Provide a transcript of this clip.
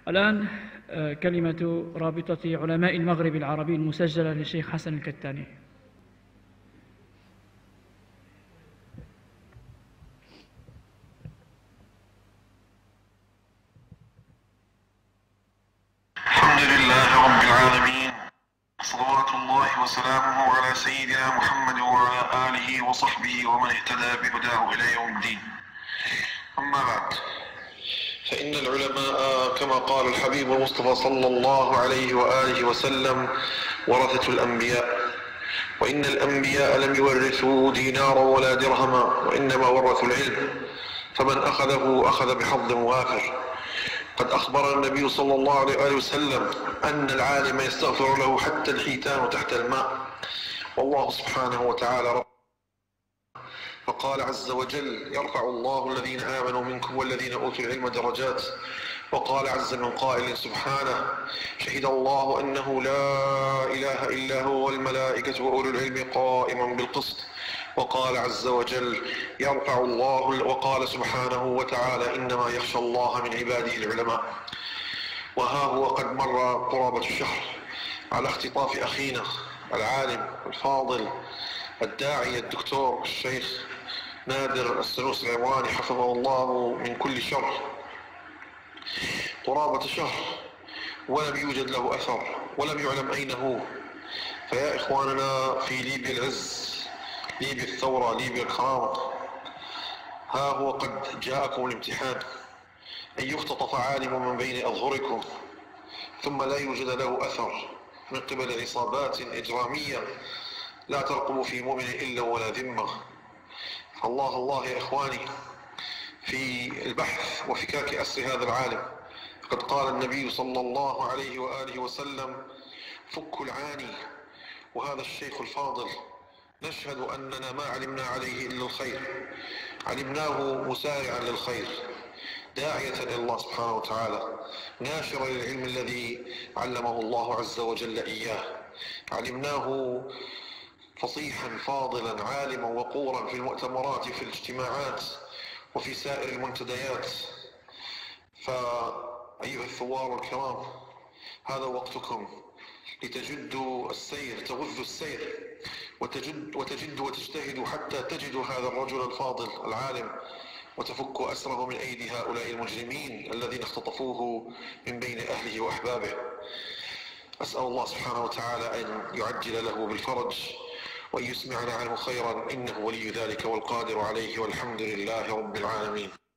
الآن كلمة رابطة علماء المغرب العربي المسجلة للشيخ حسن الكتاني. الحمد لله رب العالمين، صلوات الله وسلامه على سيدنا محمد وعلى آله وصحبه ومن اهتدى بهداه إلى يوم الدين. أما بعد، فإن العلماء كما قال الحبيب المصطفى صلى الله عليه وآله وسلم ورثة الأنبياء، وإن الأنبياء لم يورثوا دينارا ولا درهما، وإنما ورثوا العلم، فمن أخذه أخذ بحظ وافر. قد أخبر النبي صلى الله عليه وآله وسلم أن العالم يستغفر له حتى الحيتان تحت الماء، والله سبحانه وتعالى رب. فقال عز وجل: يرفع الله الذين آمنوا منكم والذين أوتوا العلم درجات. وقال عز من قائل سبحانه: شهد الله أنه لا إله إلا هو والملائكة وأولو العلم قائما بالقسط. وقال عز وجل: يرفع الله. وقال سبحانه وتعالى: إنما يخشى الله من عباده العلماء. وها هو قد مر قرابة الشهر على اختطاف أخينا العالم الفاضل الداعي الدكتور الشيخ نادر السنوسي العمراني حفظه الله من كل شر. قرابة شهر ولم يوجد له أثر ولم يعلم أين هو. فيا إخواننا في ليبيا العز، ليبيا الثورة، ليبيا الكرامة، ها هو قد جاءكم الامتحان، أن يختطف عالم من بين أظهركم ثم لا يوجد له أثر من قبل عصابات إجرامية لا ترقب في مؤمن إلا ولا ذمة. الله الله يا إخواني في البحث وفكاك أسر هذا العالم. قد قال النبي صلى الله عليه وآله وسلم: فك العاني. وهذا الشيخ الفاضل نشهد أننا ما علمنا عليه إلا الخير، علمناه مسارعا للخير، داعية إلى الله سبحانه وتعالى، ناشرا للعلم الذي علمه الله عز وجل إياه. علمناه فصيحا فاضلا عالما وقورا في المؤتمرات، في الاجتماعات، وفي سائر المنتديات. فأيها الثوار الكرام، هذا وقتكم لتجدوا السير، تغذوا السير وتجدوا وتجتهدوا حتى تجدوا هذا الرجل الفاضل العالم، وتفكوا أسره من أيدي هؤلاء المجرمين الذين اختطفوه من بين أهله وأحبابه. أسأل الله سبحانه وتعالى أن يعجل له بالفرج وأن يسمعنا عنه خيرا، إنه ولي ذلك والقادر عليه، والحمد لله رب العالمين.